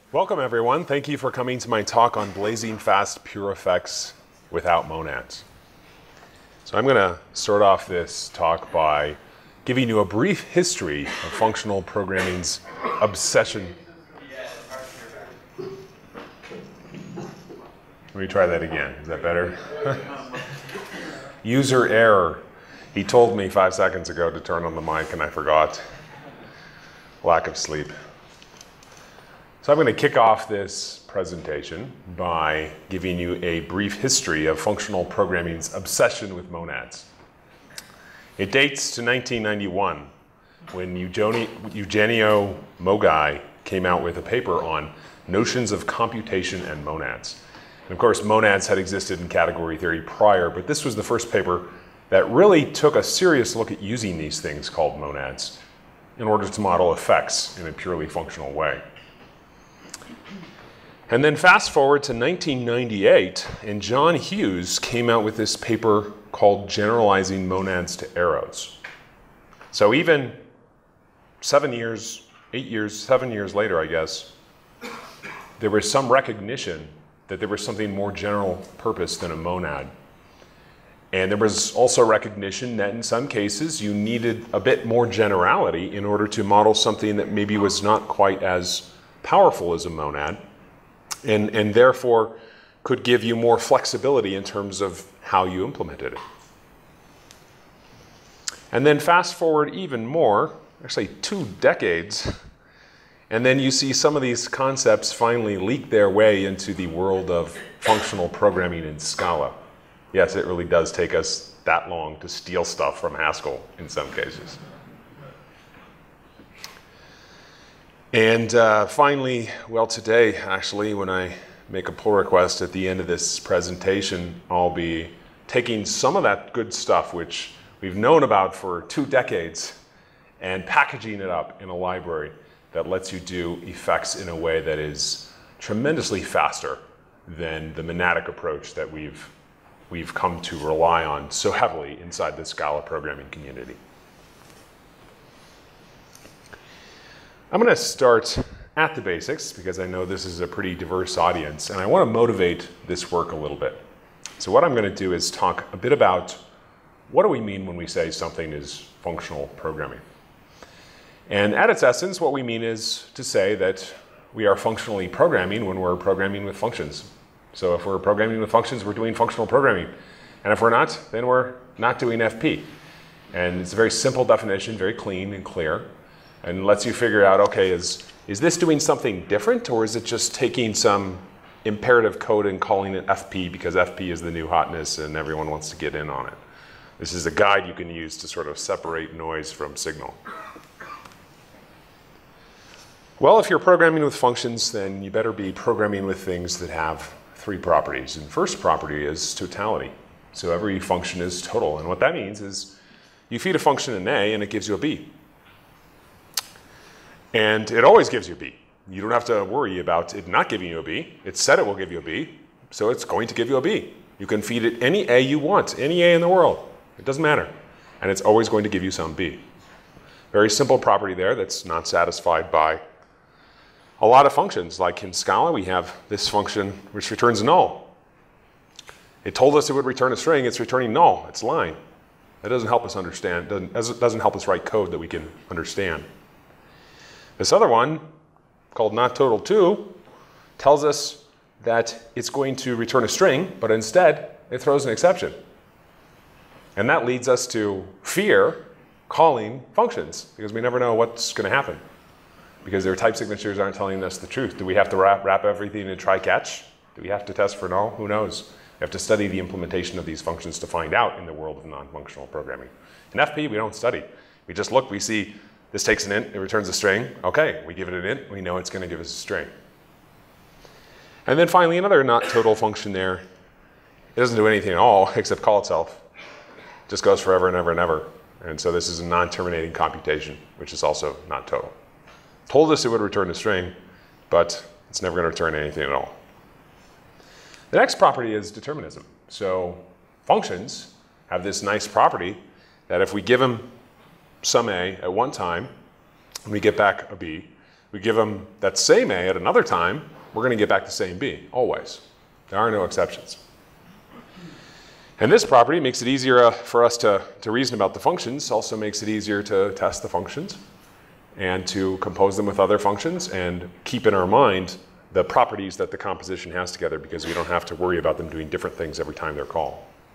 Welcome everyone. Thank you for coming to my talk on blazing fast pure effects without monads. So I'm going to start off this talk by giving you a brief history of functional programming's obsession. Let me try that again. Is that better? User error. He told me 5 seconds ago to turn on the mic and I forgot. Lack of sleep. So I'm going to kick off this presentation by giving you a brief history of functional programming's obsession with monads. It dates to 1991 when Eugenio Mogai came out with a paper on notions of computation and monads. And of course, monads had existed in category theory prior, but this was the first paper that really took a serious look at using these things called monads in order to model effects in a purely functional way. And then fast forward to 1998, and John Hughes came out with this paper called Generalizing Monads to Arrows. So even 7 years later, I guess, there was some recognition that there was something more general purpose than a monad. And there was also recognition that in some cases you needed a bit more generality in order to model something that maybe was not quite as powerful as a monad, and therefore could give you more flexibility in terms of how you implemented it. And then fast forward even more, actually 2 decades, and then you see some of these concepts finally leak their way into the world of functional programming in Scala. Yes, it really does take us that long to steal stuff from Haskell in some cases. And finally, well, today, actually, when I make a pull request at the end of this presentation, I'll be taking some of that good stuff, which we've known about for 2 decades, and packaging it up in a library that lets you do effects in a way that is tremendously faster than the monadic approach that we've come to rely on so heavily inside the Scala programming community. I'm going to start at the basics because I know this is a pretty diverse audience and I want to motivate this work a little bit. So what I'm going to do is talk a bit about what do we mean when we say something is functional programming. And at its essence, what we mean is to say that we are functionally programming when we're programming with functions. So if we're programming with functions, we're doing functional programming. And if we're not, then we're not doing FP. And it's a very simple definition, very clean and clear, and lets you figure out, okay, is this doing something different, or is it just taking some imperative code and calling it FP because FP is the new hotness and everyone wants to get in on it? This is a guide you can use to sort of separate noise from signal. Well, if you're programming with functions, then you better be programming with things that have 3 properties. And first property is totality. So every function is total. And what that means is you feed a function an A and it gives you a B. And it always gives you a B. You don't have to worry about it not giving you a B. It said it will give you a B, so it's going to give you a B. You can feed it any A you want, any A in the world. It doesn't matter. And it's always going to give you some B. Very simple property there that's not satisfied by a lot of functions. Like in Scala, we have this function which returns null. It told us it would return a string. It's returning null. It's line. That doesn't help us understand. Doesn't help us write code that we can understand. This other one, called not_total2, tells us that it's going to return a string, but instead it throws an exception. And that leads us to fear calling functions, because we never know what's going to happen. Because their type signatures aren't telling us the truth. Do we have to wrap everything in try-catch? Do we have to test for null? Who knows? We have to study the implementation of these functions to find out in the world of non-functional programming. In FP, we don't study. We just look, we see this takes an int, it returns a string. Okay, we give it an int, we know it's going to give us a string. And then finally, another not total function there. It doesn't do anything at all except call itself. It just goes forever and ever and ever. And so this is a non-terminating computation, which is also not total. Told us it would return a string, but it's never going to return anything at all. The next property is determinism. So functions have this nice property that if we give them some A at one time, and we get back a B, we give them that same a at another time, we're going to get back the same b, always. There are no exceptions. And this property makes it easier for us to reason about the functions, also makes it easier to test the functions and to compose them with other functions and keep in our mind the properties that the composition has together, because we don't have to worry about them doing different things every time they're called.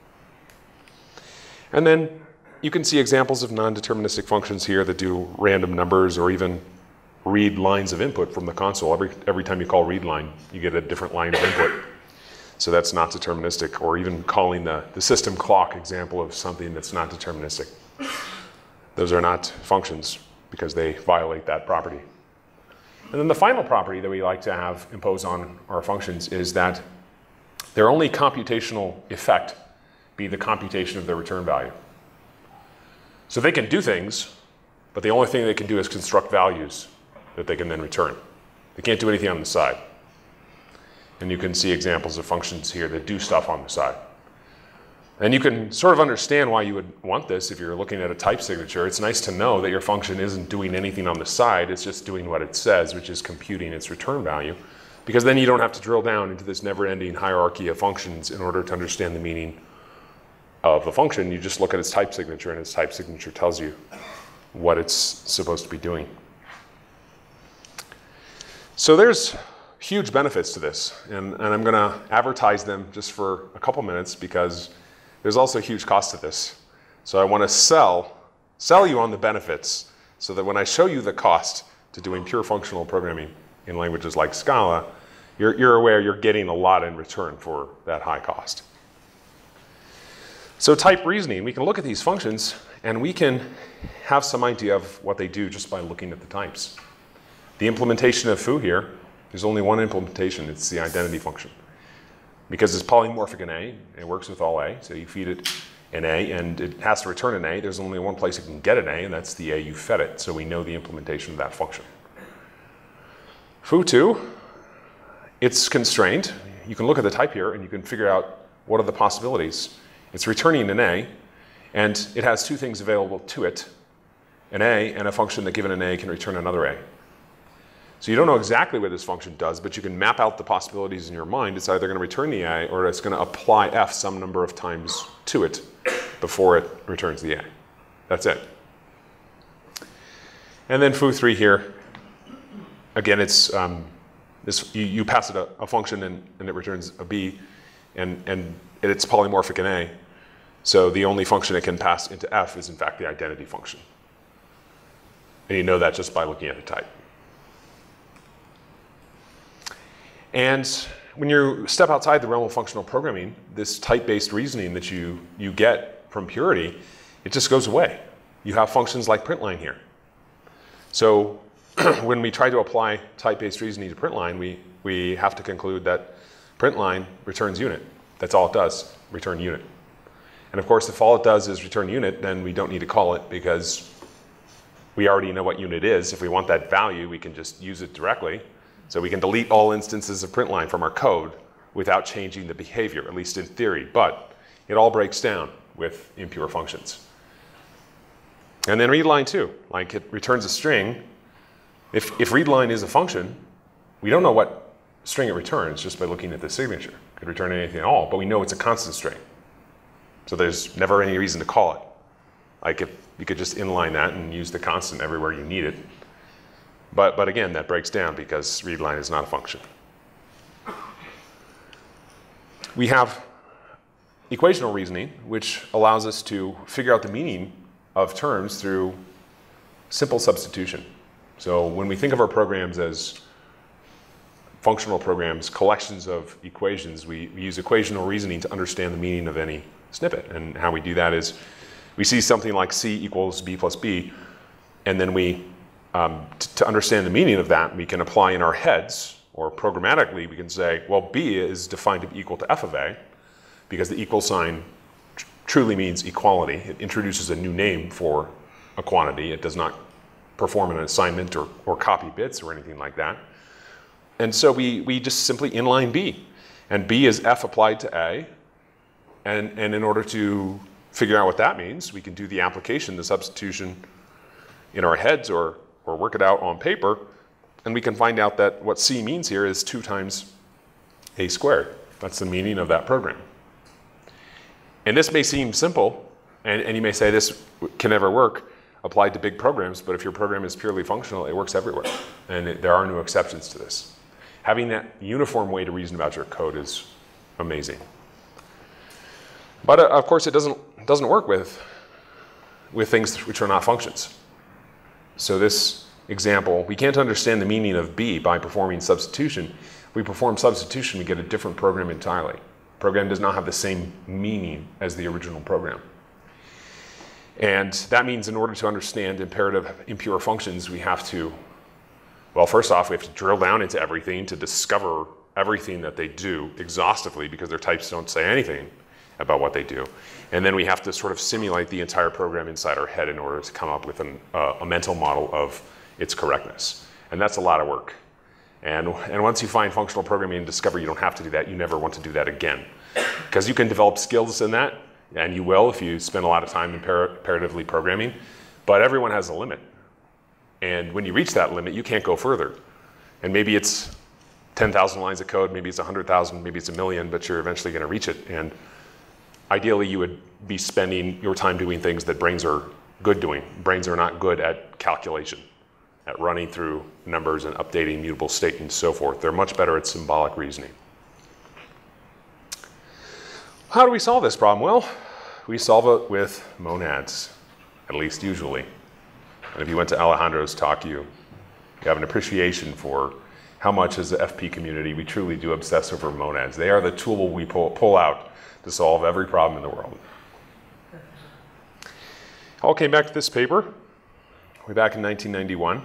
And then you can see examples of non-deterministic functions here that do random numbers or even read lines of input from the console. Every time you call read line, you get a different line of input. So that's not deterministic, or even calling the system clock example of something that's not deterministic. Those are not functions because they violate that property. And then the final property that we like to have imposed on our functions is that their only computational effect be the computation of their return value. So they can do things, but the only thing they can do is construct values that they can then return. They can't do anything on the side. And you can see examples of functions here that do stuff on the side. And you can sort of understand why you would want this if you're looking at a type signature. It's nice to know that your function isn't doing anything on the side, it's just doing what it says, which is computing its return value. Because then you don't have to drill down into this never-ending hierarchy of functions in order to understand the meaning of the function. You just look at its type signature, and its type signature tells you what it's supposed to be doing. So there's huge benefits to this, and I'm going to advertise them just for a couple minutes because there's also huge cost to this. So I want to sell you on the benefits so that when I show you the cost to doing pure functional programming in languages like Scala, you're aware you're getting a lot in return for that high cost. So type reasoning, we can look at these functions and we can have some idea of what they do just by looking at the types. The implementation of foo here, there's only one implementation, it's the identity function. Because it's polymorphic in A, it works with all A, so you feed it an A and it has to return an A. There's only one place it can get an A, and that's the A you fed it, so we know the implementation of that function. Foo2, it's constrained. You can look at the type here and you can figure out what are the possibilities. It's returning an A, and it has two things available to it, an A and a function that given an A can return another A. So you don't know exactly what this function does, but you can map out the possibilities in your mind. It's either going to return the A or it's going to apply F some number of times to it before it returns the A. That's it. And then foo3 here, again, it's you pass it a function and it returns a B, and it's polymorphic in A. So the only function it can pass into F is in fact the identity function. And you know that just by looking at the type. And when you step outside the realm of functional programming, this type-based reasoning that you get from purity, it just goes away. You have functions like println here. So when we try to apply type-based reasoning to println, we have to conclude that println returns unit. That's all it does, return unit. And of course, if all it does is return unit, then we don't need to call it because we already know what unit is. If we want that value, we can just use it directly. So we can delete all instances of println from our code without changing the behavior, at least in theory. But it all breaks down with impure functions. And then readline too, like it returns a string. If readline is a function, we don't know what string it returns just by looking at the signature. It could return anything at all, but we know it's a constant string. So there's never any reason to call it. Like if you could just inline that and use the constant everywhere you need it. But again, that breaks down because readline is not a function. We have equational reasoning, which allows us to figure out the meaning of terms through simple substitution. So when we think of our programs as functional programs, collections of equations, we use equational reasoning to understand the meaning of any snippet. And how we do that is we see something like C equals B plus B, and then we to understand the meaning of that, we can apply in our heads, or programmatically, we can say, well, B is defined to be equal to F of A, because the equal sign truly means equality. It introduces a new name for a quantity. It does not perform an assignment or copy bits or anything like that. And so we just simply inline B. And B is F applied to A. And in order to figure out what that means, we can do the application, the substitution in our heads, or work it out on paper And we can find out that what C means here is 2 times A squared. That's the meaning of that program. And this may seem simple, and you may say this can never work applied to big programs, but if your program is purely functional, it works everywhere. And there are no exceptions to this. Having that uniform way to reason about your code is amazing. But of course, it doesn't work with things which are not functions. So this example, we can't understand the meaning of B by performing substitution. If we perform substitution, we get a different program entirely. The program does not have the same meaning as the original program. And that means in order to understand imperative impure functions, we have to, well, first off, we have to drill down into everything to discover everything that they do exhaustively, because their types don't say anything about what they do. And then we have to sort of simulate the entire program inside our head in order to come up with a mental model of its correctness. And that's a lot of work. And once you find functional programming and discover you don't have to do that, you never want to do that again. Because you can develop skills in that, and you will if you spend a lot of time imperatively programming, but everyone has a limit. And when you reach that limit, you can't go further. And maybe it's 10,000 lines of code, maybe it's 100,000, maybe it's 1,000,000, but you're eventually going to reach it. And ideally, you would be spending your time doing things that brains are good doing. Brains are not good at calculation, at running through numbers and updating mutable state and so forth. They're much better at symbolic reasoning. How do we solve this problem? Well, we solve it with monads, at least usually. And if you went to Alejandro's talk, you have an appreciation for how much as the FP community we truly do obsess over monads. They are the tool we pull out to solve every problem in the world. All came back to this paper way back in 1991,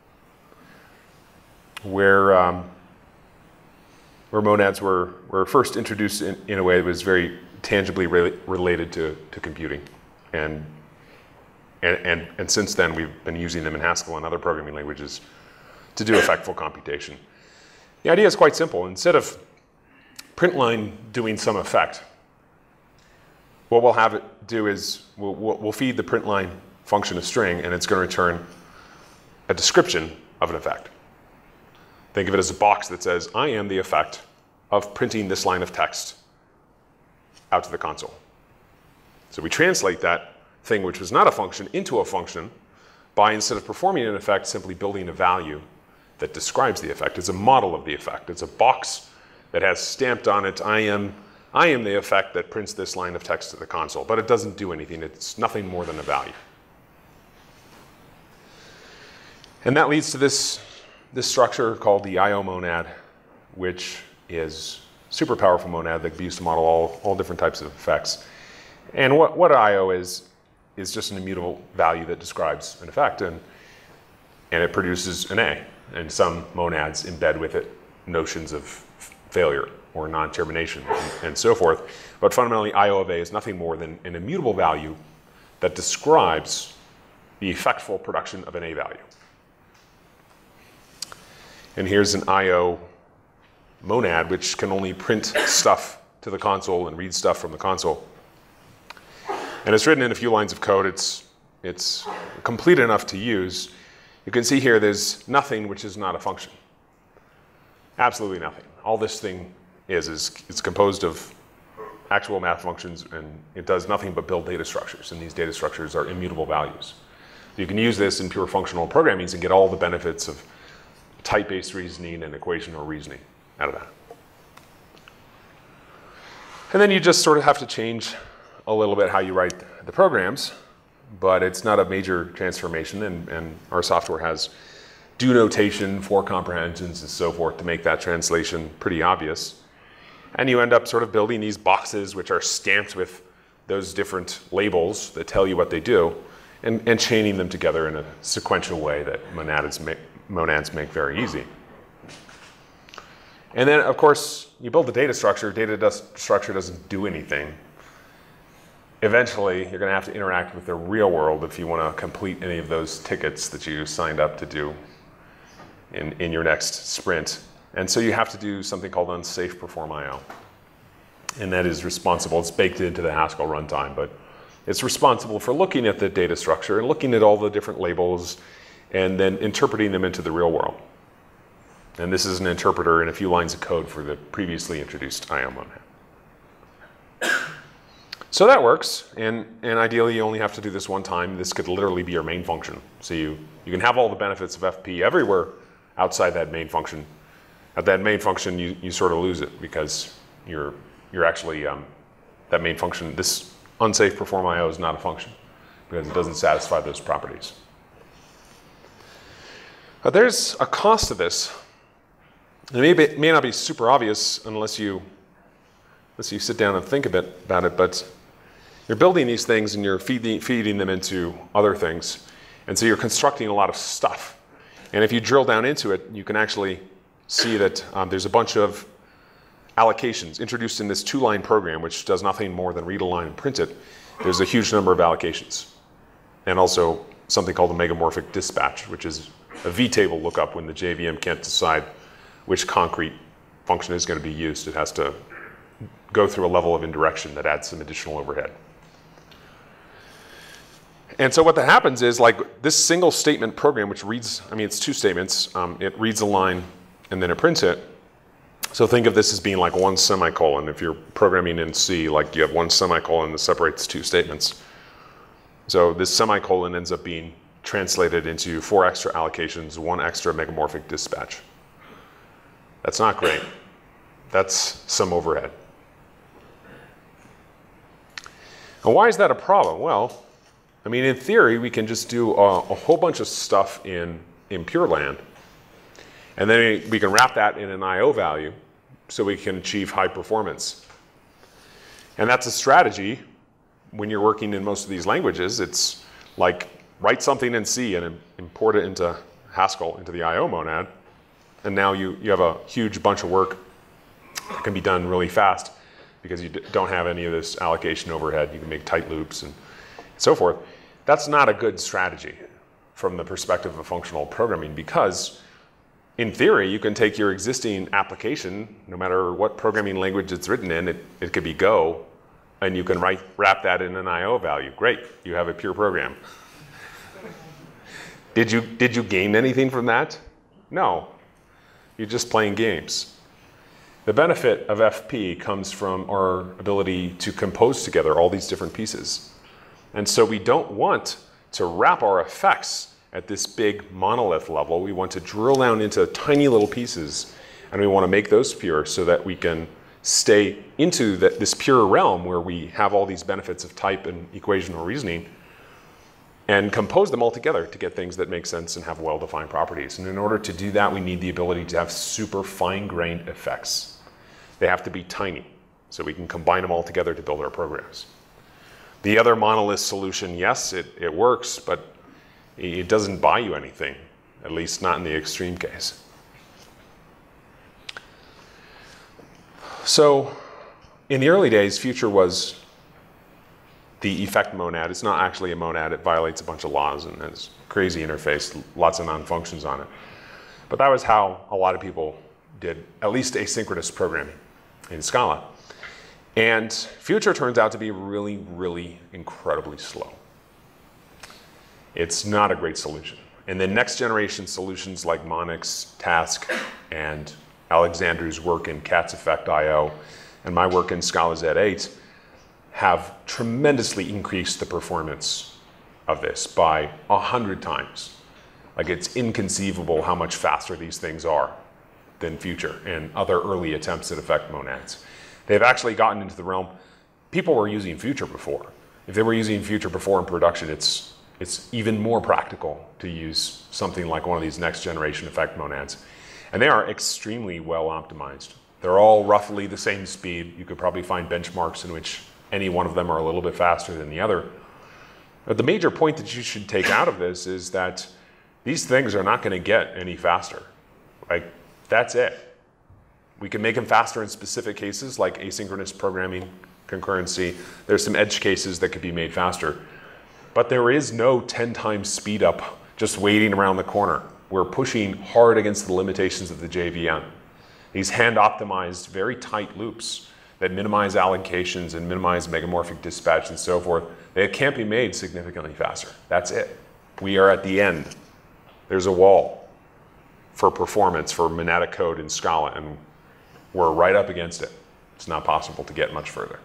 where monads were first introduced in a way that was very tangibly related to computing. And since then, we've been using them in Haskell and other programming languages to do effectful computation. The idea is quite simple. Instead of println doing some effect, what we'll have it do is we'll feed the println function a string, and it's going to return a description of an effect. Think of it as a box that says, I am the effect of printing this line of text out to the console. So we translate that thing which was not a function into a function by, instead of performing an effect, simply building a value that describes the effect. It's a model of the effect. It's a box that has stamped on it, I am the effect that prints this line of text to the console. But it doesn't do anything. It's nothing more than a value. And that leads to this structure called the IO monad, which is a super powerful monad that can be used to model all different types of effects. And what IO is just an immutable value that describes an effect, and it produces an A. And some monads embed with it notions of failure or non-termination and so forth. But fundamentally, IO of A is nothing more than an immutable value that describes the effectful production of an A value. And here's an IO monad, which can only print stuff to the console and read stuff from the console. And it's written in a few lines of code. It's complete enough to use. You can see here there's nothing which is not a function. Absolutely nothing. All this thing is it's composed of actual math functions, and it does nothing but build data structures. And these data structures are immutable values. You can use this in pure functional programming and get all the benefits of type-based reasoning and equational reasoning out of that. And then you just sort of have to change a little bit how you write the programs, but it's not a major transformation, and our software has do notation, for comprehensions, and so forth to make that translation pretty obvious. And you end up sort of building these boxes which are stamped with those different labels that tell you what they do, and chaining them together in a sequential way that monads make very easy. And then, of course, you build the data structure. Structure doesn't do anything. Eventually, you're going to have to interact with the real world if you want to complete any of those tickets that you signed up to do in your next sprint. And so you have to do something called unsafe perform IO. And that is responsible. It's baked into the Haskell runtime, but it's responsible for looking at the data structure and looking at all the different labels and then interpreting them into the real world. And this is an interpreter and a few lines of code for the previously introduced IO monad. So that works, and ideally you only have to do this one time. This could literally be your main function. So you can have all the benefits of FP everywhere outside that main function. At that main function, you sort of lose it because you're actually, that main function, this unsafe perform IO is not a function because it doesn't satisfy those properties. But there's a cost to this. It may not be super obvious unless you sit down and think a bit about it, but you're building these things and you're feeding them into other things. And so you're constructing a lot of stuff. And if you drill down into it, you can actually see that there's a bunch of allocations introduced in this 2-line program, which does nothing more than read a line and print it. There's a huge number of allocations. And also something called a megamorphic dispatch, which is a V-table lookup when the JVM can't decide which concrete function is going to be used. It has to go through a level of indirection that adds some additional overhead. And so what that happens is, like, this single statement program, which reads, I mean, it's 2 statements. It reads a line and then it prints it. So think of this as being like 1 semicolon. If you're programming in C, like you have 1 semicolon that separates 2 statements. So this semicolon ends up being translated into 4 extra allocations, 1 extra megamorphic dispatch. That's not great. That's some overhead. And why is that a problem? Well, I mean, in theory, we can just do a whole bunch of stuff in Pure Land. And then we can wrap that in an IO value so we can achieve high performance. And that's a strategy when you're working in most of these languages. It's like write something in C and import it into Haskell, into the IO monad. And now you have a huge bunch of work that can be done really fast because you don't have any of this allocation overhead. You can make tight loops and so forth. That's not a good strategy from the perspective of functional programming because in theory, you can take your existing application, no matter what programming language it's written in, it could be Go, and you can wrap that in an IO value. Great, you have a pure program. Did you gain anything from that? No. You're just playing games. The benefit of FP comes from our ability to compose together all these different pieces. And so we don't want to wrap our effects at this big monolith level. We want to drill down into tiny little pieces, and we want to make those pure so that we can stay into this pure realm where we have all these benefits of type and equational reasoning and compose them all together to get things that make sense and have well-defined properties. And in order to do that, we need the ability to have super fine-grained effects. They have to be tiny, so we can combine them all together to build our programs. The other monolith solution, yes, it works, but it doesn't buy you anything, at least not in the extreme case. So in the early days, Future was the effect monad. It's not actually a monad. It violates a bunch of laws and has a crazy interface, lots of non-functions on it. But that was how a lot of people did at least asynchronous programming in Scala. And Future turns out to be really, really incredibly slow. It's not a great solution. And the next generation solutions like Monads, Task, and Alexandru's work in Cat's Effect IO, and my work in Scalaz 8 have tremendously increased the performance of this by 100 times. Like, it's inconceivable how much faster these things are than Future and other early attempts at effect monads. They've actually gotten into the realm, people were using Future before. If they were using Future before in production, it's even more practical to use something like one of these next generation effect monads. And they are extremely well optimized. They're all roughly the same speed. You could probably find benchmarks in which any one of them are a little bit faster than the other. But the major point that you should take out of this is that these things are not going to get any faster. Like, that's it. We can make them faster in specific cases like asynchronous programming, concurrency. There's some edge cases that could be made faster. But there is no 10 times speed up just waiting around the corner. We're pushing hard against the limitations of the JVM. These hand-optimized, very tight loops that minimize allocations and minimize megamorphic dispatch and so forth, they can't be made significantly faster. That's it. We are at the end. There's a wall. for performance for monadic code in Scala, and we're right up against it. It's not possible to get much further.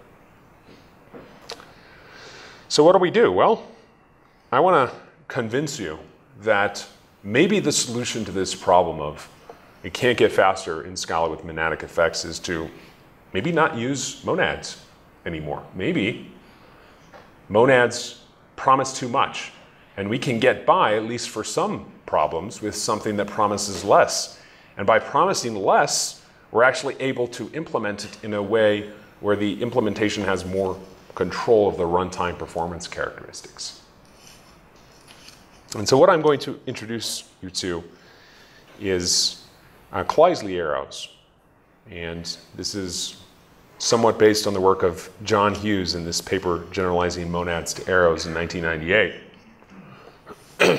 So what do we do? Well, I want to convince you that maybe the solution to this problem of it can't get faster in Scala with monadic effects is to maybe not use monads anymore. Maybe monads promise too much, and we can get by, at least for some problems, with something that promises less. And by promising less, we're actually able to implement it in a way where the implementation has more control of the runtime performance characteristics. And so what I'm going to introduce you to is Kleisli arrows. And this is somewhat based on the work of John Hughes in this paper generalizing monads to arrows in 1998.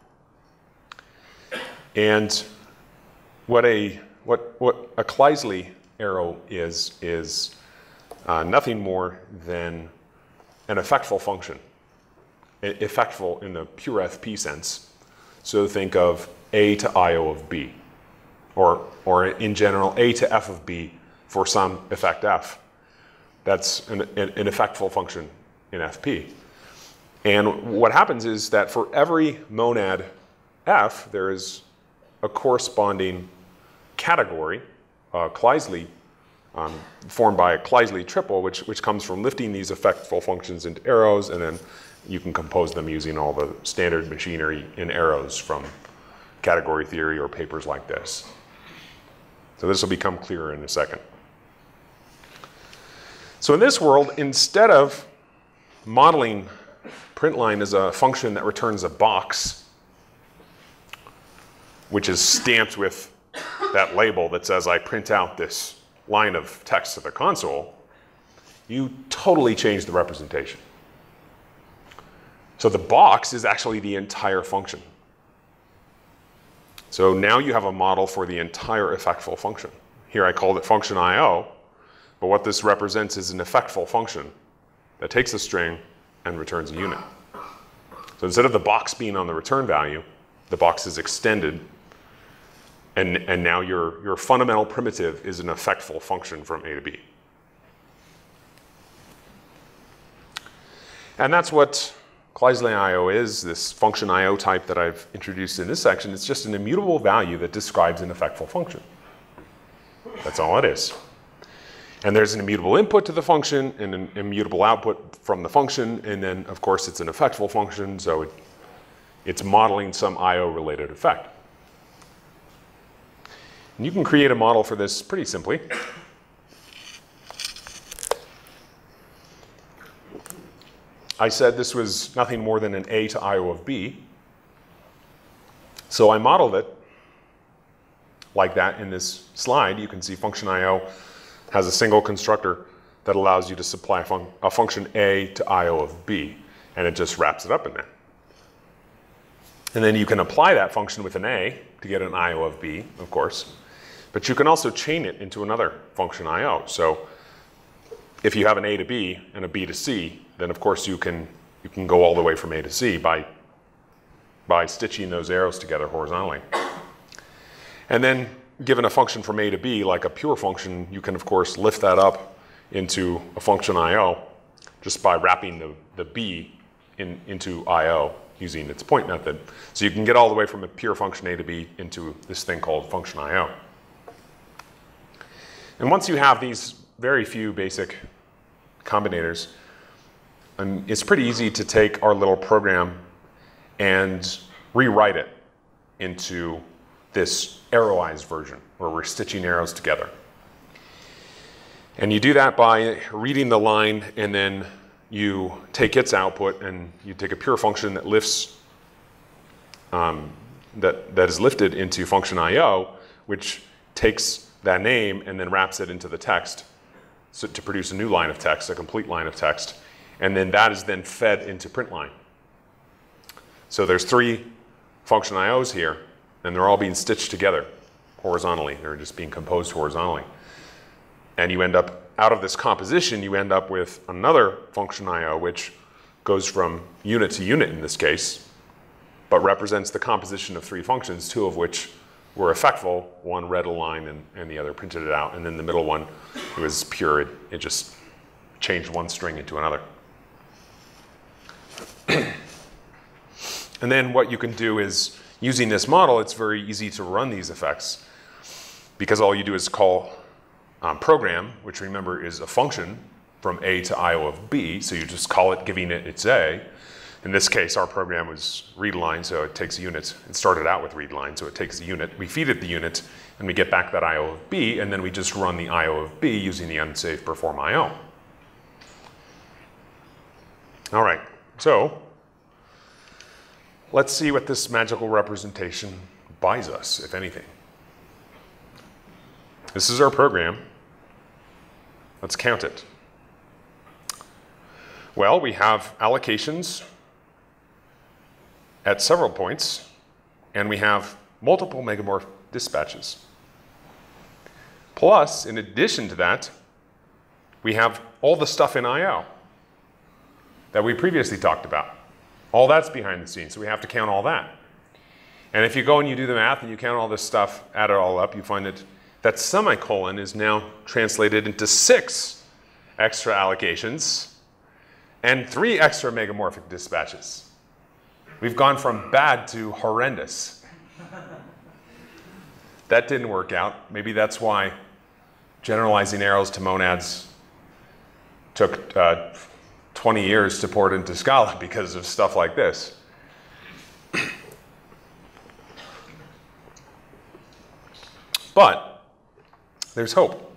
And what a Kleisli arrow is nothing more than an effectful function. Effectful in the pure FP sense. So think of A to IO of B. Or in general, A to F of B for some effect F. That's an effectful function in FP. And what happens is that for every monad F, there is a corresponding category, Kleisli, formed by a Kleisli triple, which comes from lifting these effectful functions into arrows, and then you can compose them using all the standard machinery in arrows from category theory or papers like this. So this will become clearer in a second. So in this world, instead of modeling println as a function that returns a box, which is stamped with that label that says I print out this line of text to the console, you totally change the representation. So the box is actually the entire function. So now you have a model for the entire effectful function. Here I called it function IO, but what this represents is an effectful function that takes a string and returns a unit. So instead of the box being on the return value, the box is extended, and now your fundamental primitive is an effectful function from A to B. And that's what Kleisli IO is, this function IO type that I've introduced in this section. It's just an immutable value that describes an effectful function. That's all it is. And there's an immutable input to the function and an immutable output from the function, and then of course it's an effectful function, so it's modeling some IO related effect. And you can create a model for this pretty simply. I said this was nothing more than an A to IO of B. So I modeled it like that in this slide. You can see function IO has a single constructor that allows you to supply a function A to IO of B, and it just wraps it up in there. And then you can apply that function with an A to get an IO of B, of course, but you can also chain it into another function IO. So if you have an A to B and a B to C, then of course you can go all the way from A to C by stitching those arrows together horizontally. And then given a function from A to B, like a pure function, you can of course lift that up into a function IO just by wrapping the B into IO using its point method. So you can get all the way from a pure function A to B into this thing called function IO. And once you have these very few basic combinators, it's pretty easy to take our little program and rewrite it into this arrowized version where we're stitching arrows together. And you do that by reading the line, and then you take its output and you take a pure function that lifts, that is lifted into function IO, which takes that name and then wraps it into the text so to produce a new line of text, a complete line of text. And then that is then fed into println. So there's 3 function IOs here, and they're all being stitched together horizontally. They're just being composed horizontally. And you end up, out of this composition, you end up with another function IO, which goes from unit to unit in this case, but represents the composition of 3 functions, 2 of which were effectful. One read a line and the other printed it out. And then the middle one, it was pure. It just changed one string into another. And then what you can do is, using this model, it's very easy to run these effects because all you do is call program, which remember is a function from A to IO of B. So you just call it, giving it its A. In this case, our program was read line, so it takes a unit. It started out with read line, so it takes a unit. We feed it the unit, and we get back that IO of B, and then we just run the IO of B using the unsafe perform IO. All right, so let's see what this magical representation buys us, if anything. This is our program. Let's count it. Well, we have allocations at several points, and we have multiple megamorph dispatches. Plus, in addition to that, we have all the stuff in I/O that we previously talked about. All that's behind the scenes, so we have to count all that. And if you go and you do the math and you count all this stuff, add it all up, you find that semicolon is now translated into 6 extra allocations and 3 extra megamorphic dispatches. We've gone from bad to horrendous. That didn't work out. Maybe that's why generalizing arrows to monads took 20 years to port into Scala, because of stuff like this. But there's hope.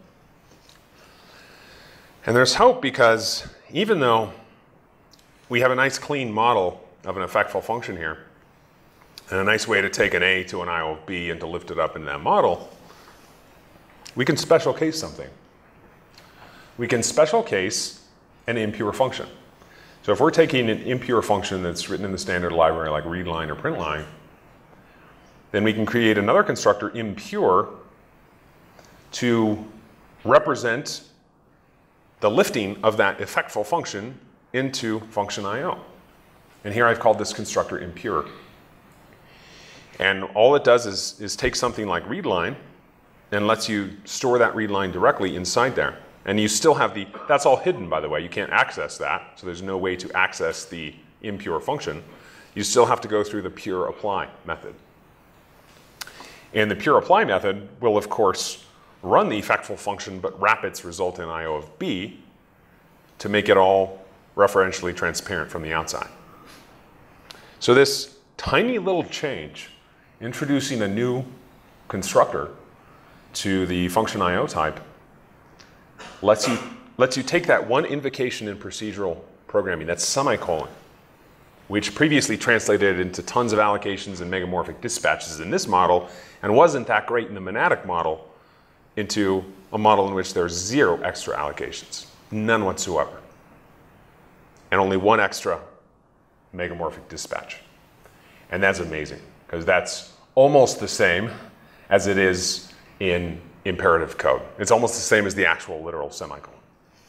And there's hope because even though we have a nice clean model of an effectful function here, and a nice way to take an A to an IO of B and to lift it up into that model, we can special case something. We can special case an impure function. So if we're taking an impure function that's written in the standard library like readline or printline, then we can create another constructor, impure, to represent the lifting of that effectful function into function IO. And here I've called this constructor impure. And all it does is take something like readline and lets you store that readline directly inside there. And you still have that's all hidden, by the way. You can't access that, so there's no way to access the impure function. You still have to go through the pure apply method. And the pure apply method will, of course, run the effectful function, but wrap its result in IO of B to make it all referentially transparent from the outside. So this tiny little change, introducing a new constructor to the function IO type, lets you take that one invocation in procedural programming, that semicolon, which previously translated into tons of allocations and megamorphic dispatches in this model, and wasn't that great in the monadic model, into a model in which there's 0 extra allocations, none whatsoever, and only 1 extra megamorphic dispatch. And that's amazing, because that's almost the same as it is in imperative code. It's almost the same as the actual literal semicolon.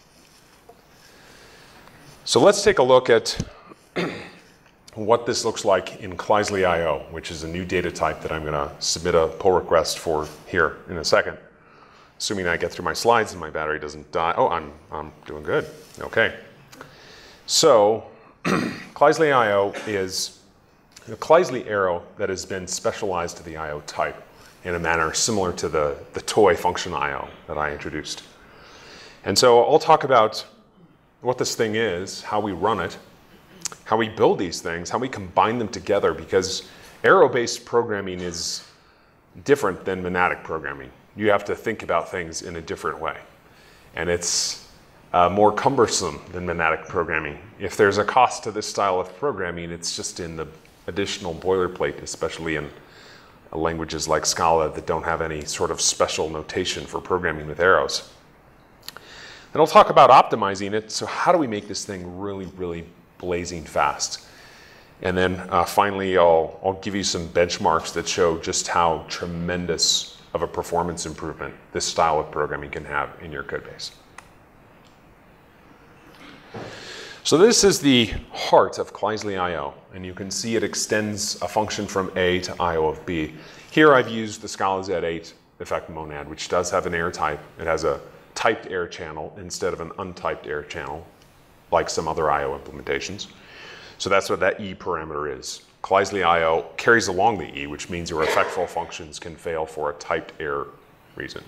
So let's take a look at what this looks like in Kleisli IO, which is a new data type that I'm going to submit a pull request for here in a second, assuming I get through my slides and my battery doesn't die. Oh, I'm doing good. Okay. So Kleisli IO is a Kleisli arrow that has been specialized to the IO type in a manner similar to the toy function IO that I introduced. And so I'll talk about what this thing is, how we run it, how we build these things, how we combine them together, because arrow-based programming is different than monadic programming. You have to think about things in a different way. And it's more cumbersome than monadic programming. If there's a cost to this style of programming, it's just in the additional boilerplate, especially in languages like Scala that don't have any sort of special notation for programming with arrows. Then I'll talk about optimizing it. So how do we make this thing really, really blazing fast? And then finally, I'll give you some benchmarks that show just how tremendous of a performance improvement this style of programming can have in your code base. So this is the heart of Kleisli I/O, and you can see it extends a function from A to I/O of B. Here I've used the Scala Z8 effect monad, which does have an air type. It has a typed air channel instead of an untyped air channel, like some other I/O implementations. So that's what that E parameter is. Kleisli I/O carries along the E, which means your effectful functions can fail for a typed air reason.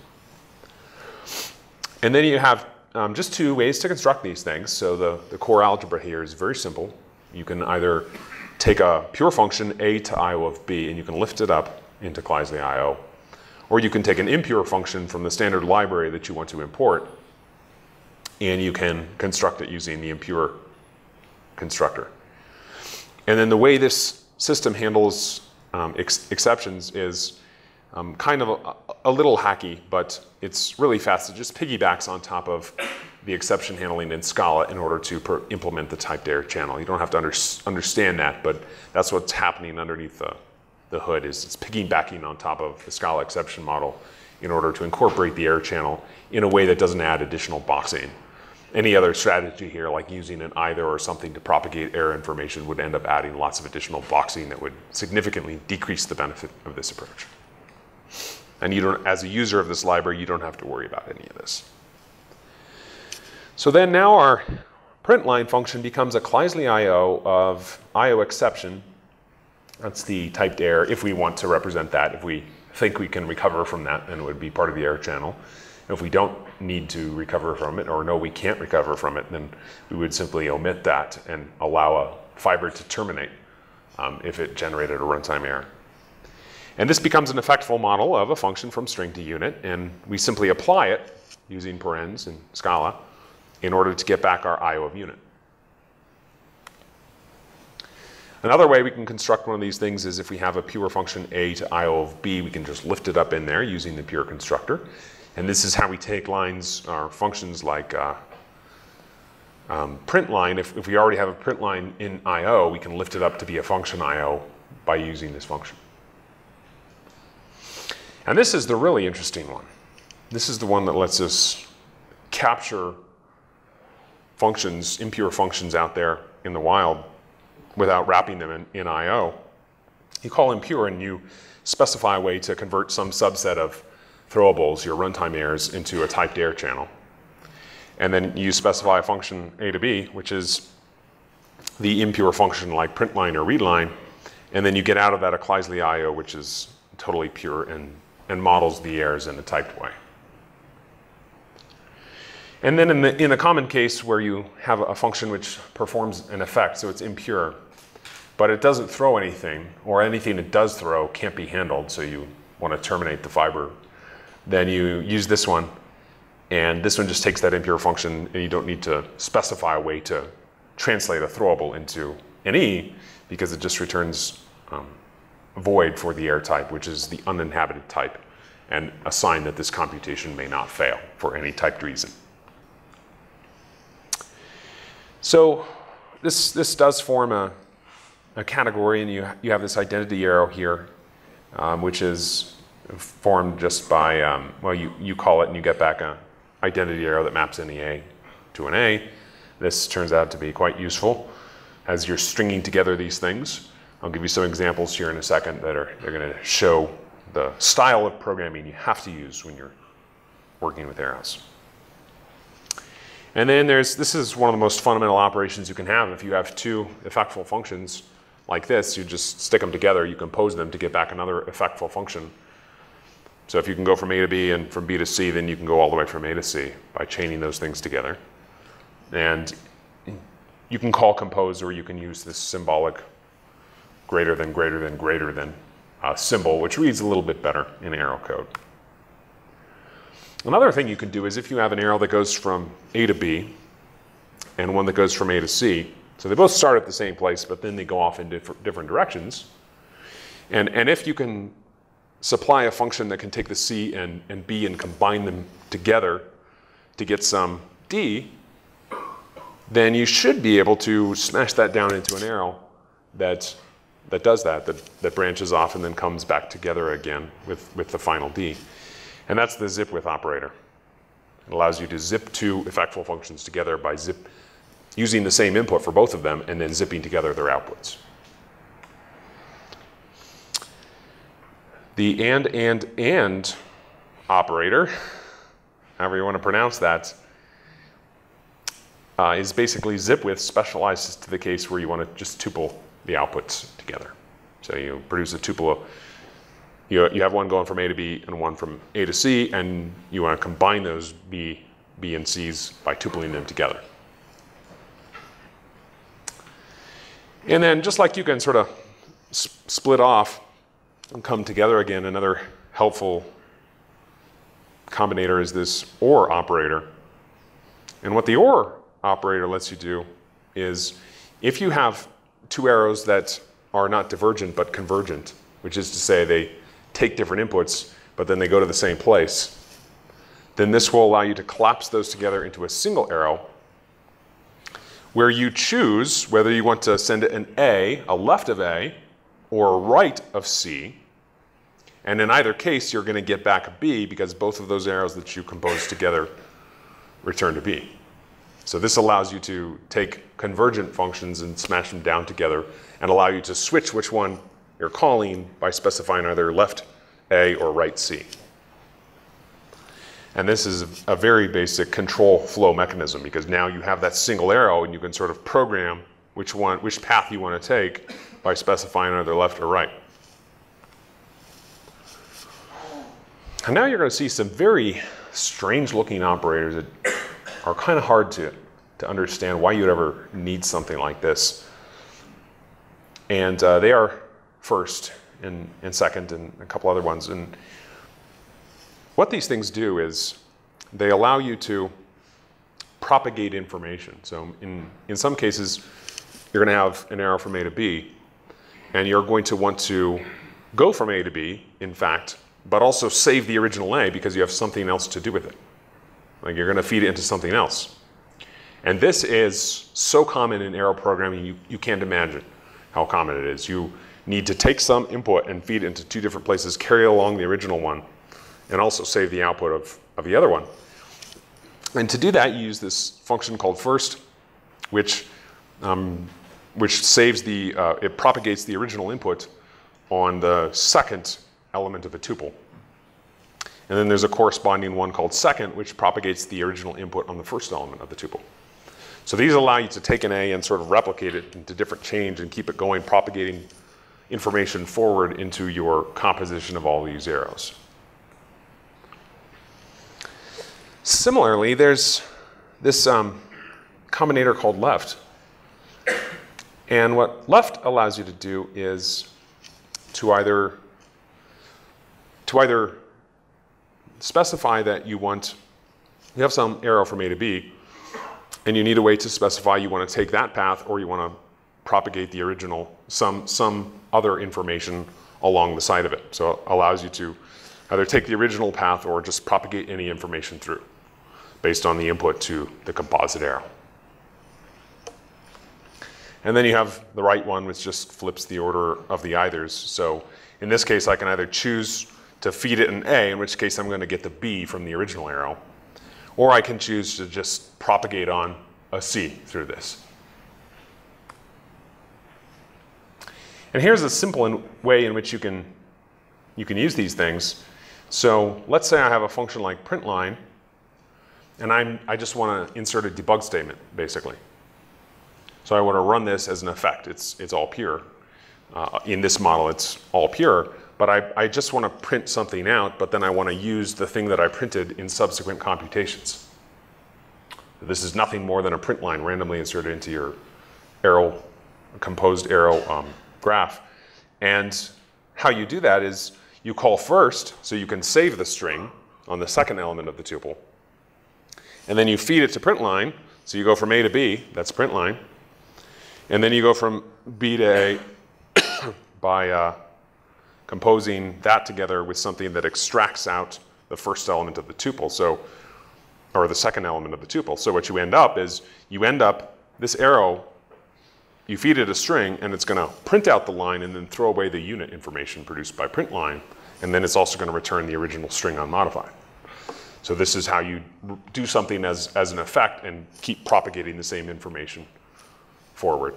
And then you have just two ways to construct these things. So the core algebra here is very simple. You can either take a pure function A to I/O of B and you can lift it up into Kleisli I/O, or you can take an impure function from the standard library that you want to import and you can construct it using the impure constructor. And then the way this system handles exceptions is kind of a little hacky, but it's really fast. It just piggybacks on top of the exception handling in Scala in order to implement the typed air channel. You don't have to understand that, but that's what's happening underneath the hood. Is it's piggybacking on top of the Scala exception model in order to incorporate the air channel in a way that doesn't add additional boxing. Any other strategy here, like using an either or something to propagate error information, would end up adding lots of additional boxing that would significantly decrease the benefit of this approach. And you don't, as a user of this library, you don't have to worry about any of this. So then now our print line function becomes a Kleisli I/O of I/O exception. That's the typed air, if we want to represent that. If we think we can recover from that, then it would be part of the air channel. If we don't need to recover from it, or know we can't recover from it, then we would simply omit that and allow a fiber to terminate if it generated a runtime error. And this becomes an effectful model of a function from string to unit, and we simply apply it using parens in Scala in order to get back our I/O of unit. Another way we can construct one of these things is if we have a pure function A to I/O of B, we can just lift it up in there using the pure constructor. And this is how we take lines or functions like print line. If we already have a print line in I/O, we can lift it up to be a function I/O by using this function. And this is the really interesting one. This is the one that lets us capture functions, impure functions out there in the wild without wrapping them in I/O. You call impure and you specify a way to convert some subset of throwables, your runtime errors, into a typed air channel. And then you specify a function A to B, which is the impure function like print line or read line, and then you get out of that a Kleisli I/O, which is totally pure and models the errors in a typed way. And then in the common case where you have a function which performs an effect, so it's impure, but it doesn't throw anything, or anything it does throw can't be handled, so you want to terminate the fiber, then you use this one, and this one just takes that impure function, and you don't need to specify a way to translate a throwable into an E, because it just returns void for the air type, which is the uninhabited type, and a sign that this computation may not fail for any typed reason. So this does form a category, and you have this identity arrow here, which is formed just by, well, you call it and you get back an identity arrow that maps any A to an A. This turns out to be quite useful as you're stringing together these things. I'll give you some examples here in a second they're going to show the style of programming you have to use when you're working with arrows. And then this is one of the most fundamental operations you can have. If you have two effectful functions like this, you just stick them together, you compose them to get back another effectful function. So if you can go from A to B and from B to C, then you can go all the way from A to C by chaining those things together. And you can call compose, or you can use this symbolic greater than symbol, which reads a little bit better in arrow code. Another thing you can do is if you have an arrow that goes from A to B and one that goes from A to C, so they both start at the same place, but then they go off in different directions. And if you can supply a function that can take the C and B and combine them together to get some D, then you should be able to smash that down into an arrow that does that branches off and then comes back together again with the final D. And that's the zip with operator. It allows you to zip two effectful functions together by using the same input for both of them and then zipping together their outputs. The and operator, however you want to pronounce that, is basically zip with specialized to the case where you want to just tuple the outputs together. So you produce a tuple. You have one going from A to B and one from A to C, and you want to combine those B and C's by tupling them together. And then just like you can sort of split off and come together again, another helpful combinator is this OR operator. And what the OR operator lets you do is if you have two arrows that are not divergent but convergent, which is to say they take different inputs but then they go to the same place, then this will allow you to collapse those together into a single arrow where you choose whether you want to send an A, a left of A, or a right of C. And in either case, you're going to get back a B because both of those arrows that you compose together return to B. So this allows you to take convergent functions and smash them down together and allow you to switch which one you're calling by specifying either left A or right C. And this is a very basic control flow mechanism because now you have that single arrow and you can sort of program which path you want to take by specifying either left or right. And now you're going to see some very strange looking operators that are kind of hard to understand why you'd ever need something like this. And they are first and second and a couple other ones. And what these things do is they allow you to propagate information. So in some cases, you're going to have an arrow from A to B, and you're going to want to go from A to B, in fact, but also save the original A because you have something else to do with it. Like you're going to feed it into something else. And this is so common in arrow programming, you can't imagine how common it is. You need to take some input and feed it into two different places, carry along the original one, and also save the output of the other one. And to do that, you use this function called first, which saves it propagates the original input on the second element of a tuple. And then there's a corresponding one called second, which propagates the original input on the first element of the tuple. So these allow you to take an A and sort of replicate it into different chains and keep it going, propagating information forward into your composition of all these arrows. Similarly, there's this combinator called left. And what left allows you to do is to either specify that you have some arrow from A to B, and you need a way to specify you want to take that path or you want to propagate the original, some other information along the side of it. So it allows you to either take the original path or just propagate any information through based on the input to the composite arrow. And then you have the right one, which just flips the order of the eithers. So in this case, I can either choose to feed it an A, in which case I'm going to get the B from the original arrow, or I can choose to just propagate on a C through this. And here's a simple way in which you can use these things. So let's say I have a function like println, and I just want to insert a debug statement, basically. So I want to run this as an effect. It's all pure. In this model, it's all pure. But I just want to print something out, but then I want to use the thing that I printed in subsequent computations. This is nothing more than a print line randomly inserted into your arrow, composed arrow graph. And how you do that is you call first, so you can save the string on the second element of the tuple. And then you feed it to println, so you go from A to B, that's println. And then you go from B to A by composing that together with something that extracts out the first element of the tuple, or the second element of the tuple. So what you end up is, this arrow, you feed it a string, and it's going to print out the line and then throw away the unit information produced by println, and then it's also going to return the original string unmodified. So this is how you do something as an effect and keep propagating the same information forward.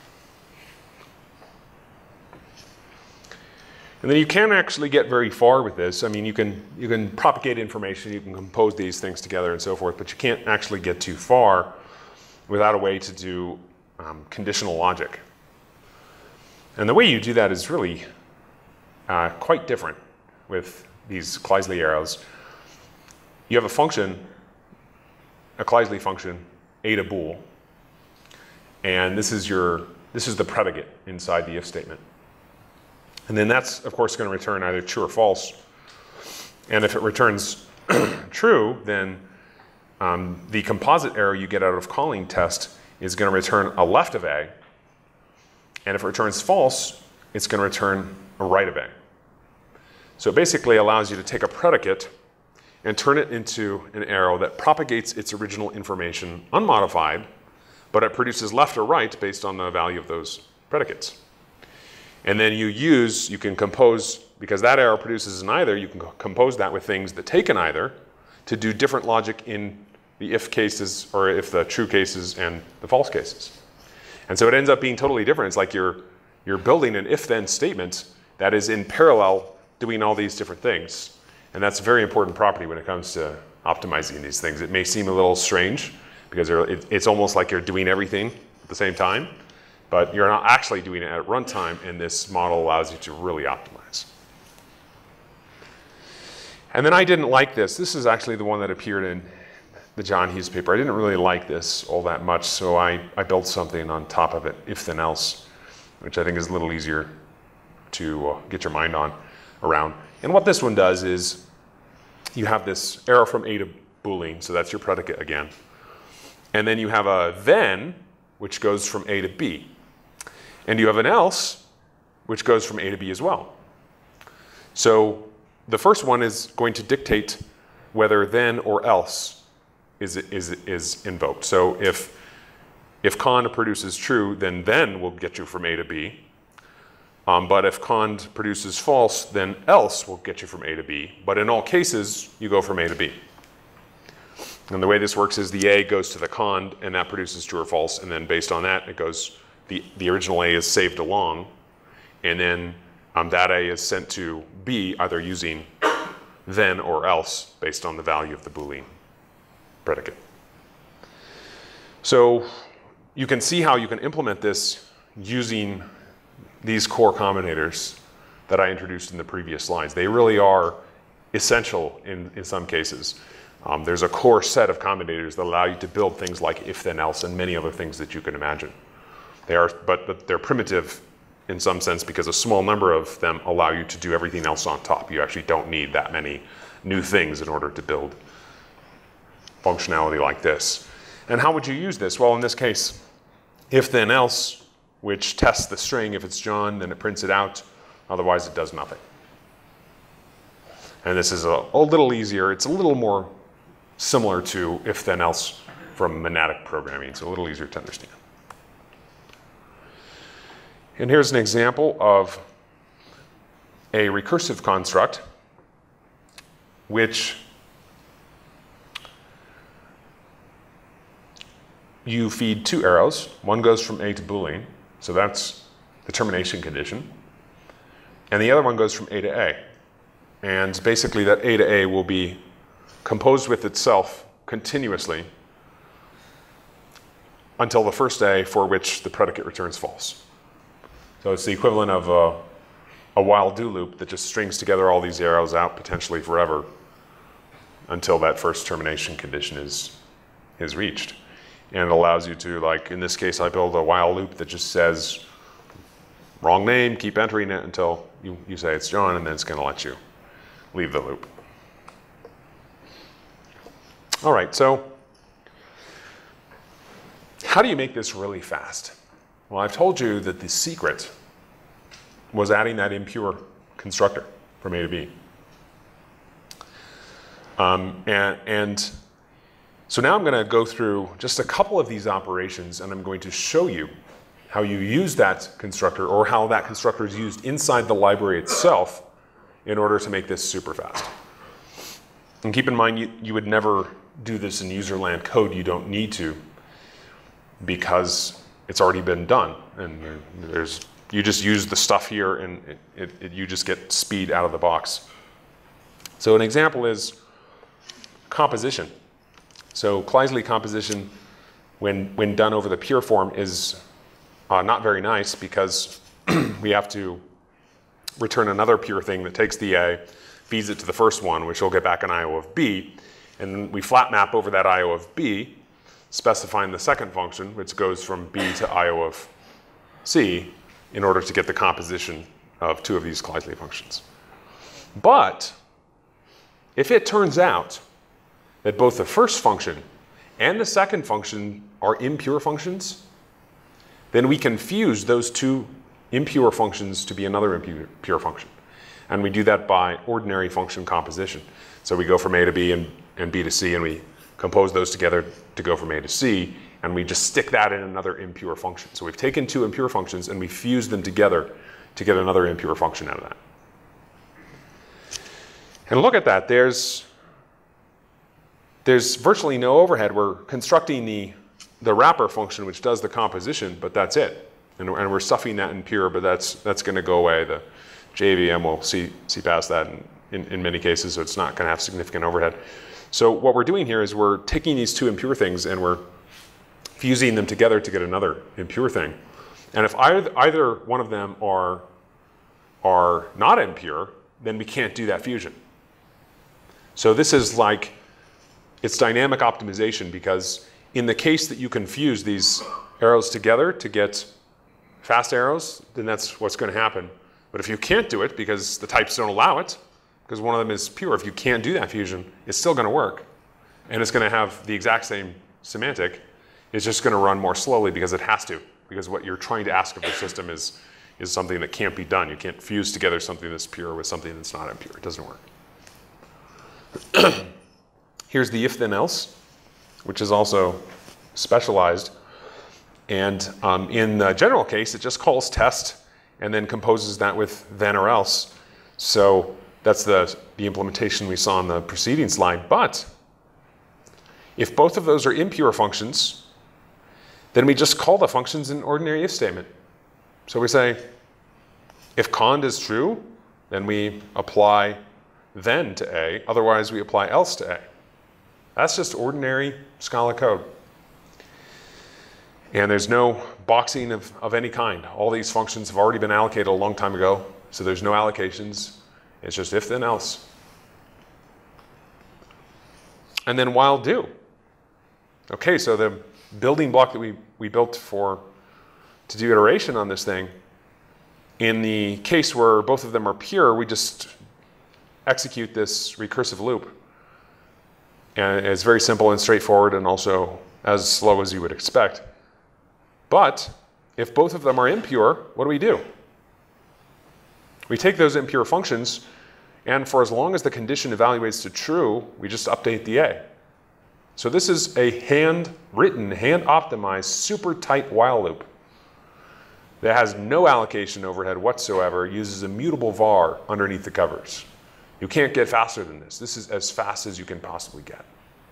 And then you can't actually get very far with this. I mean, you can propagate information, you can compose these things together and so forth, but you can't actually get too far without a way to do conditional logic. And the way you do that is really quite different with these Kleisli arrows. You have a function, a Kleisli function, a to bool, and this is the predicate inside the if statement. And then that's, of course, going to return either true or false. And if it returns true, then the composite error you get out of calling test is going to return a left of A. And if it returns false, it's going to return a right of A. So it basically allows you to take a predicate and turn it into an arrow that propagates its original information unmodified, but it produces left or right based on the value of those predicates. And then you can compose, because that arrow produces an either, you can compose that with things that take an either to do different logic in the if cases, or if the true cases and the false cases. And so it ends up being totally different. It's like you're building an if-then statement that is in parallel doing all these different things. And that's a very important property when it comes to optimizing these things. It may seem a little strange because it's almost like you're doing everything at the same time, but you're not actually doing it at runtime, and this model allows you to really optimize. And then I didn't like this. This is actually the one that appeared in the John Hughes paper. I didn't really like this all that much, so I built something on top of it, if then else, which I think is a little easier to get your mind around. And what this one does is you have this arrow from A to boolean, so that's your predicate again. And then you have a then, which goes from A to B. And you have an else, which goes from A to B as well. So the first one is going to dictate whether then or else is invoked. So if cond produces true, then will get you from A to B. But if cond produces false, then else will get you from A to B. But in all cases, you go from A to B. And the way this works is the A goes to the cond, and that produces true or false. And then based on that, it goes, the original A is saved along. And then that A is sent to B, either using then or else, based on the value of the Boolean predicate. So you can see how you can implement this using these core combinators that I introduced in the previous slides. They really are essential in some cases. There's a core set of combinators that allow you to build things like if, then, else, and many other things that you can imagine. But they're primitive in some sense because a small number of them allow you to do everything else on top. You actually don't need that many new things in order to build functionality like this. And how would you use this? Well, in this case, if, then, else, which tests the string. If it's John, then it prints it out. Otherwise, it does nothing. And this is a little easier. It's a little more similar to if, then, else from monadic programming. So a little easier to understand. And here's an example of a recursive construct which you feed two arrows. One goes from A to Boolean, so that's the termination condition. And the other one goes from A to A. And basically that A to A will be composed with itself continuously until the first A for which the predicate returns false. So it's the equivalent of a while do loop that just strings together all these arrows out potentially forever until that first termination condition is reached. And it allows you to, like in this case, I build a while loop that just says wrong name, keep entering it until you say it's John, and then it's going to let you leave the loop. All right, so how do you make this really fast? Well, I've told you that the secret was adding that impure constructor from A to B. So now I'm going to go through just a couple of these operations, and I'm going to show you how you use that constructor, or how that constructor is used inside the library itself in order to make this super fast. And keep in mind, you would never do this in userland code. You don't need to, because it's already been done. And you just use the stuff here, and you just get speed out of the box. So an example is composition. So Kleisli composition, when done over the pure form, is not very nice, because we have to return another pure thing that takes the A, feeds it to the first one, which will get back an IO of B, and we flat map over that IO of B, specifying the second function, which goes from B to IO of C, in order to get the composition of two of these Kleisli functions. But if it turns out that both the first function and the second function are impure functions, then we can fuse those two impure functions to be another impure function. And we do that by ordinary function composition. So we go from A to B and B to C, and we compose those together to go from A to C, and we just stick that in another impure function. So we've taken two impure functions and we fused them together to get another impure function out of that. And look at that. There's virtually no overhead. We're constructing the wrapper function, which does the composition, but that's it. And we're stuffing that in pure, but that's going to go away. The JVM will see past that in many cases, so it's not going to have significant overhead. So what we're doing here is we're taking these two impure things and we're fusing them together to get another impure thing. And if either one of them are not impure, then we can't do that fusion. So this is like, it's dynamic optimization, because in the case that you can fuse these arrows together to get fast arrows, then that's what's going to happen. But if you can't do it because the types don't allow it, because one of them is pure, if you can't do that fusion, it's still going to work. And it's going to have the exact same semantic. It's just going to run more slowly because it has to. Because what you're trying to ask of the system is something that can't be done. You can't fuse together something that's pure with something that's not impure. It doesn't work. Here's the if then else, which is also specialized. And in the general case, it just calls test and then composes that with then or else. So that's the implementation we saw on the preceding slide. But if both of those are impure functions, then we just call the functions in ordinary if statement. So we say, if cond is true, then we apply then to A. Otherwise, we apply else to A. That's just ordinary Scala code. And there's no boxing of any kind. All these functions have already been allocated a long time ago, so there's no allocations. It's just if then else. And then while do. Okay, so the building block that we built to do iteration on this thing, in the case where both of them are pure, we just execute this recursive loop. And it's very simple and straightforward, and also as slow as you would expect. But if both of them are impure, what do? We take those impure functions, and for as long as the condition evaluates to true, we just update the A. So this is a hand-written, hand-optimized, super tight while loop that has no allocation overhead whatsoever, uses immutable var underneath the covers. You can't get faster than this. This is as fast as you can possibly get.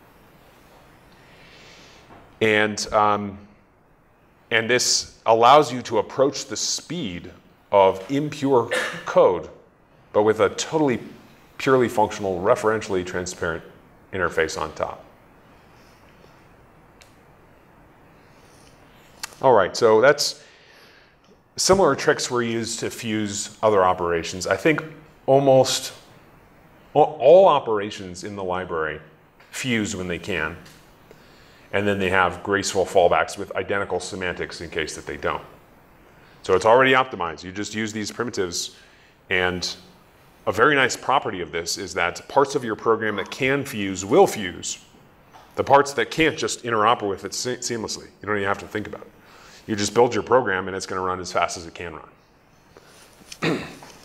And this allows you to approach the speed of impure code, but with a totally purely functional, referentially transparent interface on top. All right, so that's similar tricks were used to fuse other operations. I think almost all operations in the library fuse when they can, and then they have graceful fallbacks with identical semantics in case that they don't. So it's already optimized. You just use these primitives, and a very nice property of this is that parts of your program that can fuse will fuse. The parts that can't just interoperate with it seamlessly. You don't even have to think about it. You just build your program and it's going to run as fast as it can run.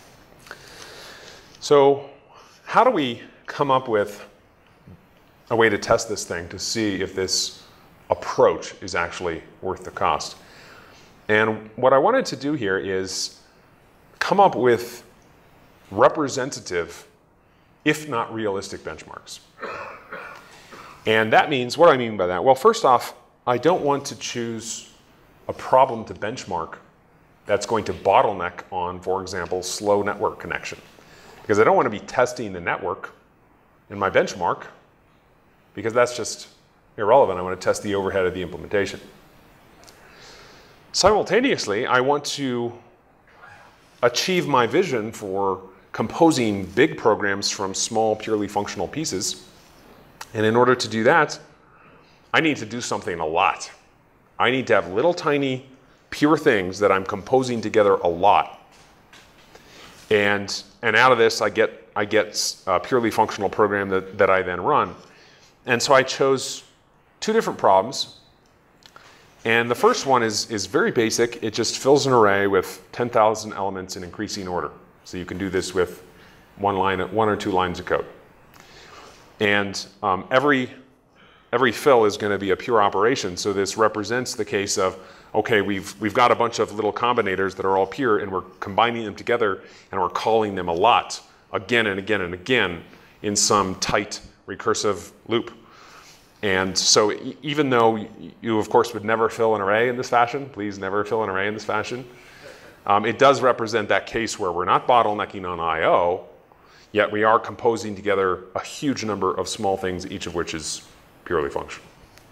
So how do we come up with a way to test this thing to see if this approach is actually worth the cost? And what I wanted to do here is come up with representative if not realistic benchmarks. And that means, what do I mean by that? Well, first off, I don't want to choose a problem to benchmark that's going to bottleneck on, for example, slow network connection. Because I don't want to be testing the network in my benchmark, because that's just irrelevant. I want to test the overhead of the implementation. Simultaneously, I want to achieve my vision for composing big programs from small, purely functional pieces. And in order to do that, I need to do something a lot. I need to have little tiny pure things that I'm composing together a lot. And out of this, I get a purely functional program that I then run. And so I chose two different problems. And the first one is very basic. It just fills an array with 10,000 elements in increasing order. So you can do this with one or two lines of code. And every fill is going to be a pure operation. So this represents the case of, okay, we've got a bunch of little combinators that are all pure, and we're combining them together, and we're calling them a lot, again and again and again, in some tight recursive loop. And so even though you, of course, would never fill an array in this fashion, please never fill an array in this fashion, it does represent that case where we're not bottlenecking on I/O, yet we are composing together a huge number of small things, each of which is purely functional.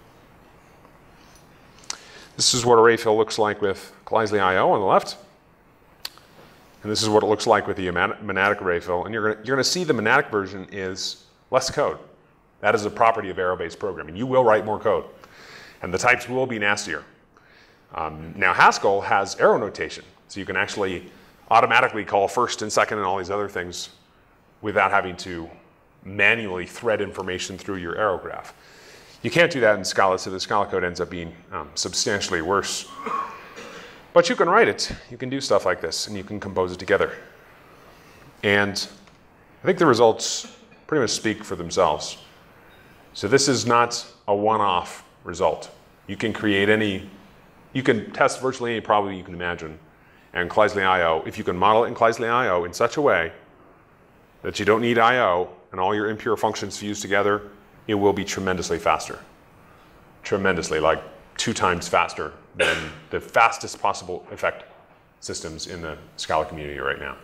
This is what array fill looks like with Scalaz I/O on the left. And this is what it looks like with the monadic array fill. And you're going to see the monadic version is less code. That is a property of arrow-based programming. You will write more code. And the types will be nastier. Now Haskell has arrow notation. So you can actually automatically call first and second and all these other things without having to manually thread information through your arrow graph. You can't do that in Scala, so the Scala code ends up being substantially worse. But you can write it. You can do stuff like this, and you can compose it together. And I think the results pretty much speak for themselves. So this is not a one-off result. You can create you can test virtually any problem you can imagine. And Scalaz I/O, if you can model it in Scalaz I/O in such a way that you don't need I/O and all your impure functions fuse together, it will be tremendously faster. Tremendously, like 2 times faster than the fastest possible effect systems in the Scala community right now.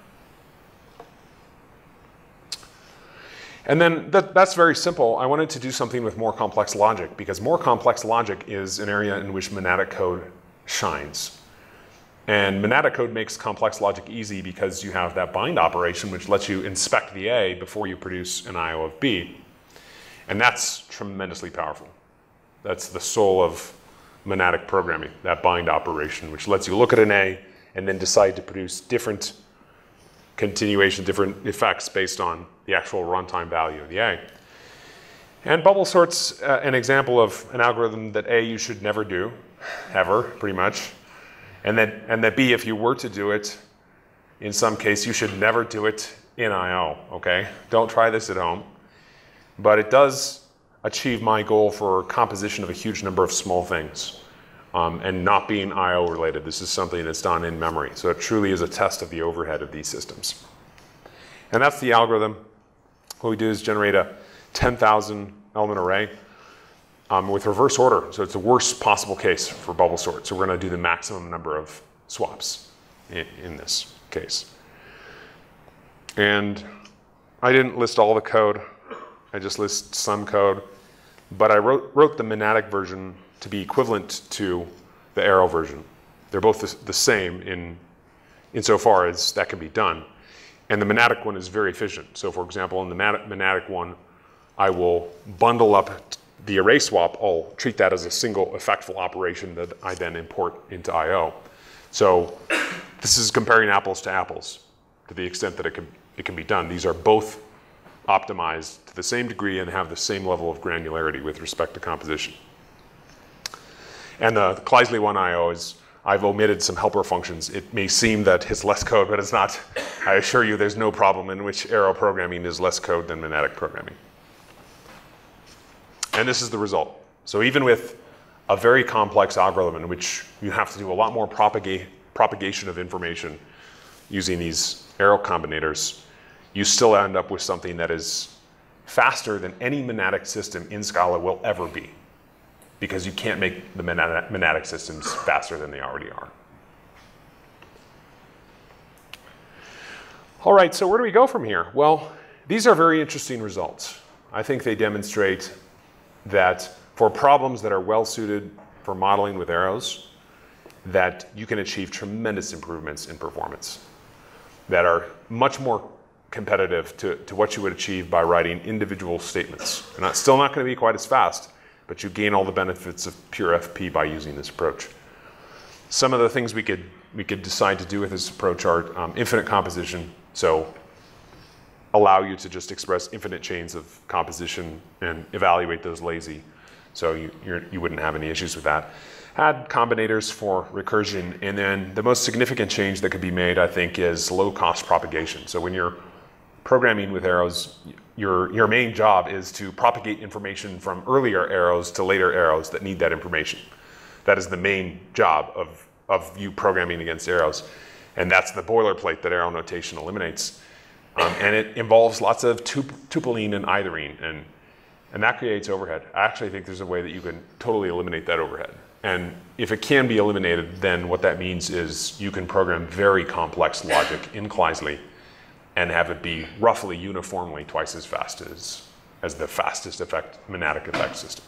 And then that's very simple. I wanted to do something with more complex logic, because more complex logic is an area in which monadic code shines. And monadic code makes complex logic easy because you have that bind operation which lets you inspect the A before you produce an I/O of B. And that's tremendously powerful. That's the soul of monadic programming, that bind operation, which lets you look at an A and then decide to produce different continuation, different effects based on the actual runtime value of the A. And bubble sort's an example of an algorithm that A, you should never do, ever, pretty much. And that B, if you were to do it, in some case, you should never do it in I/O, okay? Don't try this at home. But it does achieve my goal for composition of a huge number of small things and not being I/O related. This is something that's done in memory. So it truly is a test of the overhead of these systems. And that's the algorithm. What we do is generate a 10,000 element array with reverse order. So it's the worst possible case for bubble sort. So we're going to do the maximum number of swaps in this case. And I didn't list all the code. I just list some code. But I wrote the monadic version to be equivalent to the arrow version. They're both the same insofar as that can be done. And the monadic one is very efficient. So for example, in the monadic one, I will bundle up the array swap. I'll treat that as a single effectful operation that I then import into I/O. So this is comparing apples to apples to the extent that it can be done. These are both optimized to the same degree and have the same level of granularity with respect to composition. And the Scalaz one I/O is, I've omitted some helper functions. It may seem that it's less code, but it's not. I assure you there's no problem in which arrow programming is less code than monadic programming. And this is the result. So even with a very complex algorithm in which you have to do a lot more propagation of information using these arrow combinators, you still end up with something that is faster than any monadic system in Scala will ever be, because you can't make the monadic systems faster than they already are. All right, so where do we go from here? Well, these are very interesting results. I think they demonstrate that for problems that are well suited for modeling with arrows, that you can achieve tremendous improvements in performance that are much more competitive to what you would achieve by writing individual statements. And that's still not going to be quite as fast, but you gain all the benefits of pure FP by using this approach. Some of the things we could decide to do with this approach are infinite composition. So allow you to just express infinite chains of composition and evaluate those lazy. So you wouldn't have any issues with that. Add combinators for recursion. And then the most significant change that could be made, I think, is low-cost propagation. So when you're programming with arrows, your main job is to propagate information from earlier arrows to later arrows that need that information. That is the main job of you programming against arrows. And that's the boilerplate that arrow notation eliminates. And it involves lots of tupling and ithering, and that creates overhead. I actually think there's a way that you can totally eliminate that overhead. And if it can be eliminated, then what that means is you can program very complex logic in Kleisli and have it be roughly uniformly twice as fast as the fastest monadic effect system.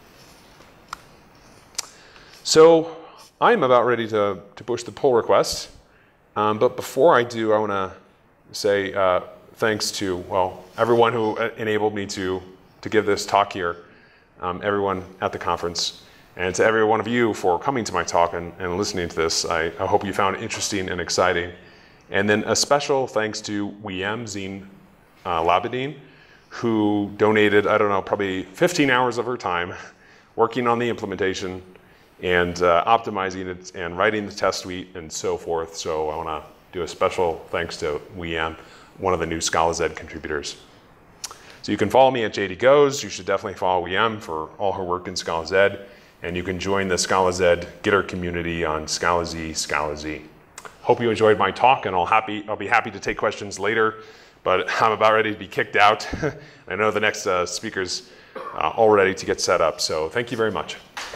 So I'm about ready to push the pull request. But before I do, I want to say thanks to, well, everyone who enabled me to give this talk here, everyone at the conference, and to every one of you for coming to my talk and listening to this. I hope you found it interesting and exciting. And then a special thanks to Zine Labadine, who donated, I don't know, probably 15 hours of her time working on the implementation and optimizing it and writing the test suite and so forth. So I want to do a special thanks to one of the new Scalaz contributors. So you can follow me at JD Goes. You should definitely follow for all her work in Scalaz. And you can join the Scalaz Gitter community on Scalaz. Hope you enjoyed my talk, and I'll be happy to take questions later, but I'm about ready to be kicked out. I know the next speaker's all ready to get set up, so thank you very much.